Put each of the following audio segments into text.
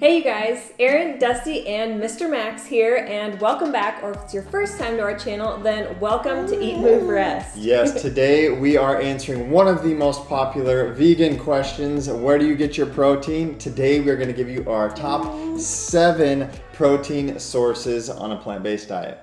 Hey you guys, Aaron, Dusty, and Mr. Max here, and welcome back, or if it's your first time to our channel, then welcome to Eat, Move, Rest. Yes, today we are answering one of the most popular vegan questions. Where do you get your protein? Today we're going to give you our top 7 protein sources on a plant-based diet.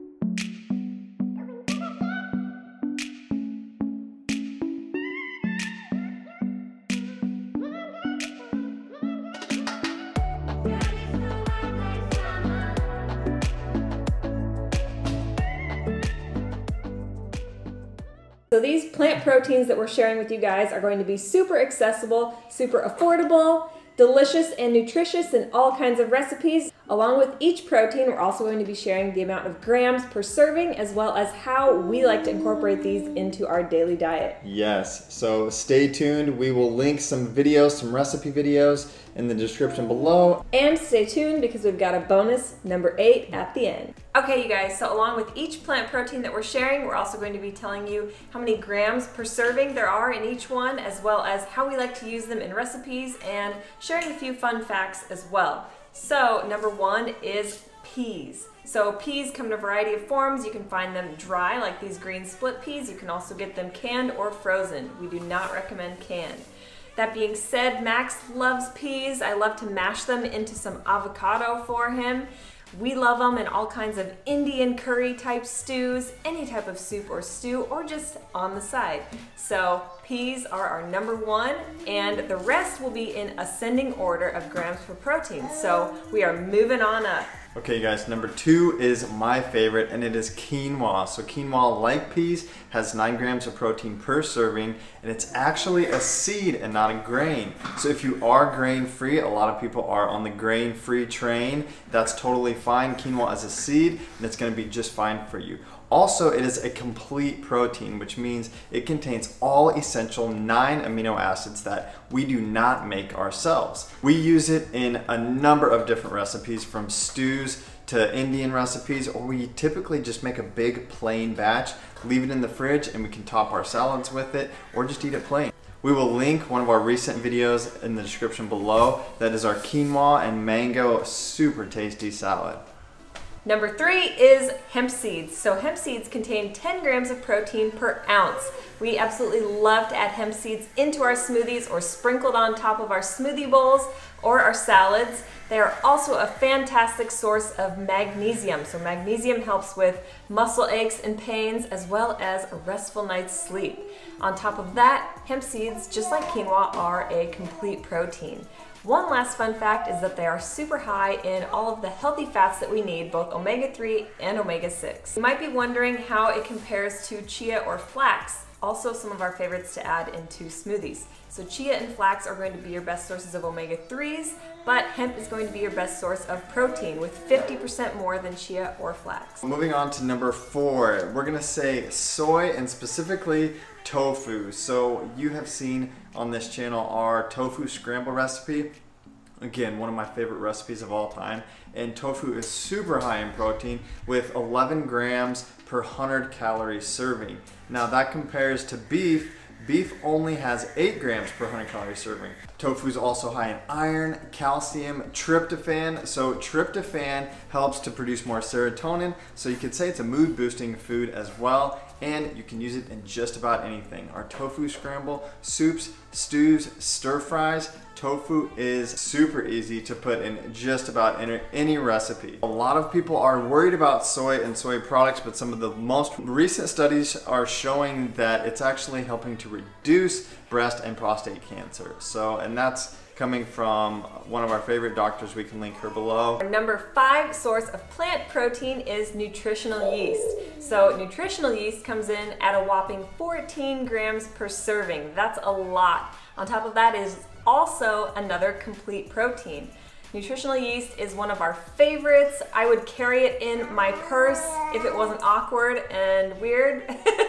So these plant proteins that we're sharing with you guys are going to be super accessible, super affordable, delicious and nutritious in all kinds of recipes. Along with each protein, we're also going to be sharing the amount of grams per serving, as well as how we like to incorporate these into our daily diet. Yes, so stay tuned. We will link some videos, some recipe videos in the description below. And stay tuned because we've got a bonus number 8 at the end. Okay, you guys, so along with each plant protein that we're sharing, we're also going to be telling you how many grams per serving there are in each one, as well as how we like to use them in recipes and sharing a few fun facts as well. So number 1 is peas. So peas come in a variety of forms. You can find them dry, like these green split peas. You can also get them canned or frozen. We do not recommend canned. That being said, Max loves peas. I love to mash them into some avocado for him. We love them in all kinds of Indian curry type stews, any type of soup or stew, or just on the side. So peas are our number 1, and the rest will be in ascending order of grams per protein. So we are moving on up. Okay guys, number 2 is my favorite, and it is quinoa. So quinoa, like peas, has 9 grams of protein per serving, and it's actually a seed and not a grain. So if you are grain-free, a lot of people are on the grain-free train, that's totally fine. Quinoa is a seed, and it's gonna be just fine for you. Also, it is a complete protein, which means it contains all essential 9 amino acids that we do not make ourselves. We use it in a number of different recipes, from stews to Indian recipes, or we typically just make a big plain batch, leave it in the fridge, and we can top our salads with it, or just eat it plain. We will link one of our recent videos in the description below. That is our quinoa and mango super tasty salad. Number 3 is hemp seeds. So hemp seeds contain 10 grams of protein per ounce. We absolutely love to add hemp seeds into our smoothies or sprinkled on top of our smoothie bowls or our salads. They are also a fantastic source of magnesium. So magnesium helps with muscle aches and pains, as well as a restful night's sleep. On top of that, hemp seeds, just like quinoa, are a complete protein. One last fun fact is that they are super high in all of the healthy fats that we need, both omega-3 and omega-6. You might be wondering how it compares to chia or flax, also some of our favorites to add into smoothies. So chia and flax are going to be your best sources of omega-3s, but hemp is going to be your best source of protein, with 50% more than chia or flax. Moving on to number 4, we're gonna say soy, and specifically tofu. So you have seen on this channel our tofu scramble recipe. Again, one of my favorite recipes of all time. And tofu is super high in protein, with 11 grams per 100 calories serving. Now that compares to beef. Beef only has 8 grams per 100 calories serving. Tofu is also high in iron, calcium, tryptophan. So tryptophan helps to produce more serotonin. So you could say it's a mood boosting food as well. And you can use it in just about anything. Our tofu scramble, soups, stews, stir fries. Tofu is super easy to put in just about any recipe. A lot of people are worried about soy and soy products, but some of the most recent studies are showing that it's actually helping to reduce breast and prostate cancer. And that's coming from one of our favorite doctors. We can link her below. Our number 5 source of plant protein is nutritional yeast. So nutritional yeast comes in at a whopping 14 grams per serving. That's a lot. On top of that is also another complete protein. Nutritional yeast is one of our favorites. I would carry it in my purse if it wasn't awkward and weird,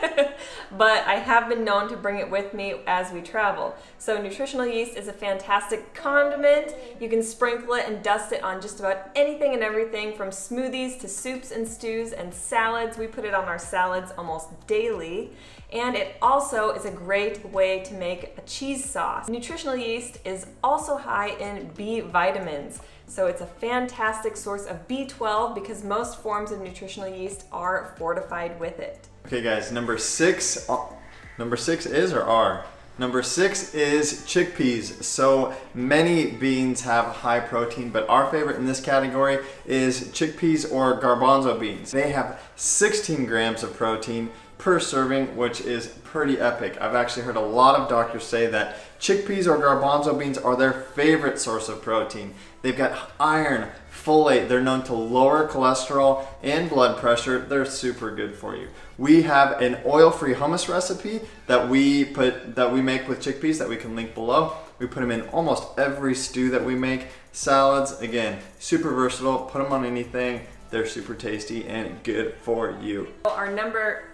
but I have been known to bring it with me as we travel. So nutritional yeast is a fantastic condiment. You can sprinkle it and dust it on just about anything and everything, from smoothies to soups and stews and salads. We put it on our salads almost daily. And it also is a great way to make a cheese sauce. Nutritional yeast is also high in B vitamins. So it's a fantastic source of B12 because most forms of nutritional yeast are fortified with it. Okay guys, number six is or are? Number 6 is chickpeas. So many beans have high protein, but our favorite in this category is chickpeas or garbanzo beans. They have 16 grams of protein per serving, which is pretty epic. I've actually heard a lot of doctors say that chickpeas or garbanzo beans are their favorite source of protein. They've got iron, folate, they're known to lower cholesterol and blood pressure. They're super good for you. We have an oil-free hummus recipe that we make with chickpeas that we can link below. We put them in almost every stew that we make. Salads, again, super versatile. Put them on anything. They're super tasty and good for you. Our number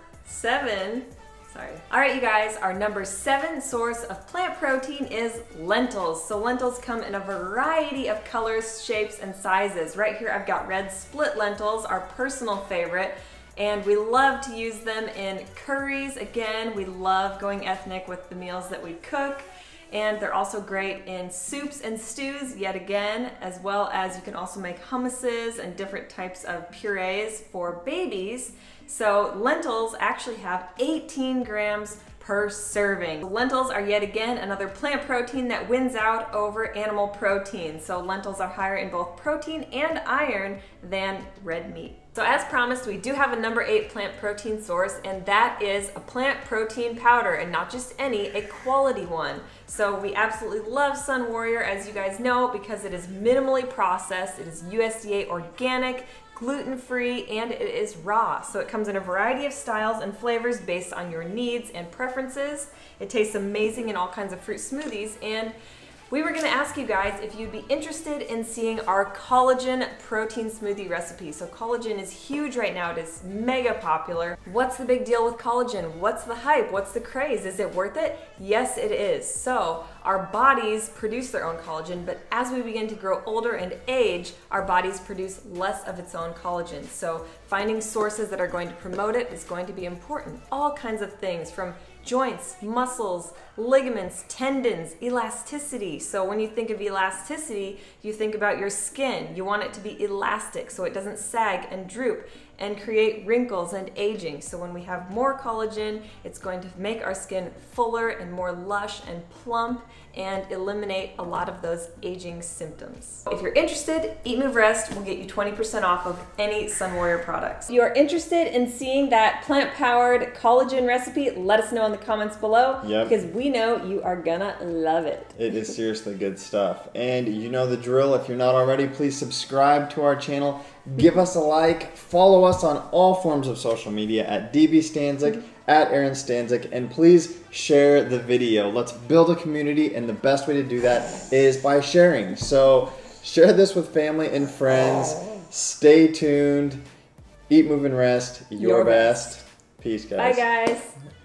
7, all right, you guys, our number 7 source of plant protein is lentils. So lentils come in a variety of colors, shapes, and sizes. Right here I've got red split lentils, our personal favorite, and we love to use them in curries. Again, we love going ethnic with the meals that we cook. And they're also great in soups and stews, yet again, as well as you can also make hummuses and different types of purees for babies. So lentils actually have 18 grams per serving. Lentils are yet again another plant protein that wins out over animal protein. So lentils are higher in both protein and iron than red meat. So as promised, we do have a number 8 plant protein source, and that is a plant protein powder, and not just any, a quality one. So we absolutely love Sun Warrior, as you guys know, because it is minimally processed, it is USDA organic, gluten-free, and it is raw. So it comes in a variety of styles and flavors based on your needs and preferences. It tastes amazing in all kinds of fruit smoothies, and we were gonna ask you guys if you'd be interested in seeing our collagen protein smoothie recipe. So collagen is huge right now, it is mega popular. What's the big deal with collagen? What's the hype? What's the craze? Is it worth it? Yes, it is. So our bodies produce their own collagen, but as we begin to grow older and age, our bodies produce less of its own collagen. So finding sources that are going to promote it is going to be important. All kinds of things from joints, muscles, ligaments, tendons, elasticity. So when you think of elasticity, you think about your skin. You want it to be elastic so it doesn't sag and droop and create wrinkles and aging. So when we have more collagen, it's going to make our skin fuller and more lush and plump and eliminate a lot of those aging symptoms. If you're interested, Eat Move Rest will get you 20% off of any Sun Warrior products. If you are interested in seeing that plant-powered collagen recipe, let us know in the comments below, because we know you are gonna love it. It is seriously good stuff. And you know the drill. If you're not already, please subscribe to our channel. Give us a like. Follow us on all forms of social media at DB Stanczyk, at Aaron Stanczyk, and please share the video. Let's build a community, and the best way to do that is by sharing. So share this with family and friends. Stay tuned. Eat, move, and rest. Your best. Peace, guys. Bye, guys.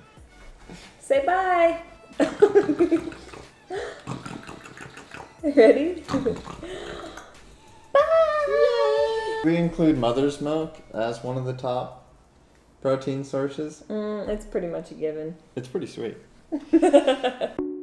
Say bye. Ready? Bye. We include mother's milk as one of the top protein sources. It's pretty much a given. It's pretty sweet.